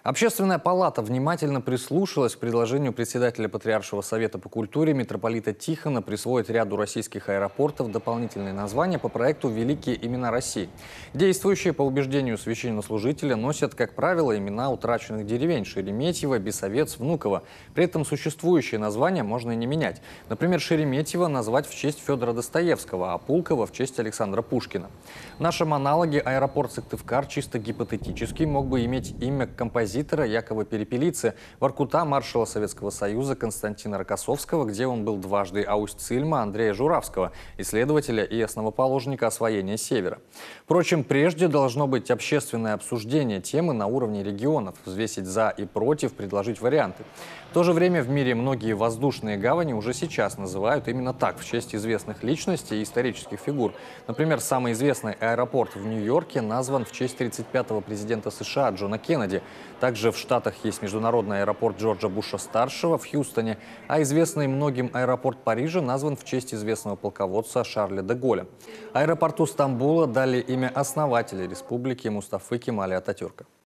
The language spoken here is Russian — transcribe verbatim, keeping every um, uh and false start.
Общественная палата внимательно прислушалась к предложению председателя Патриаршего совета по культуре митрополита Тихона присвоить ряду российских аэропортов дополнительные названия по проекту «Великие имена России». Действующие по убеждению священнослужителя носят, как правило, имена утраченных деревень Шереметьево, Бесовец, Внуково. При этом существующие названия можно и не менять. Например, Шереметьево назвать в честь Федора Достоевского, а Пулково в честь Александра Пушкина. В нашем аналоге аэропорт Сыктывкар чисто гипотетически мог бы иметь имя композитора Якова Перепелицы, Воркута маршала Советского Союза Константина Рокоссовского, где он был дважды, а Усть-Цильма Андрея Журавского, исследователя и основоположника освоения Севера. Впрочем, прежде должно быть общественное обсуждение темы на уровне регионов, взвесить за и против, предложить варианты. В то же время в мире многие воздушные гавани уже сейчас называют именно так, в честь известных личностей и исторических фигур. Например, самый известный аэропорт в Нью-Йорке назван в честь тридцать пятого президента США Джона Кеннеди. Также в Штатах есть международный аэропорт Джорджа Буша-старшего в Хьюстоне, а известный многим аэропорт Парижа назван в честь известного полководца Шарля де Голля. Аэропорту Стамбула дали имя основателя республики Мустафы Кемаля Ататюрка.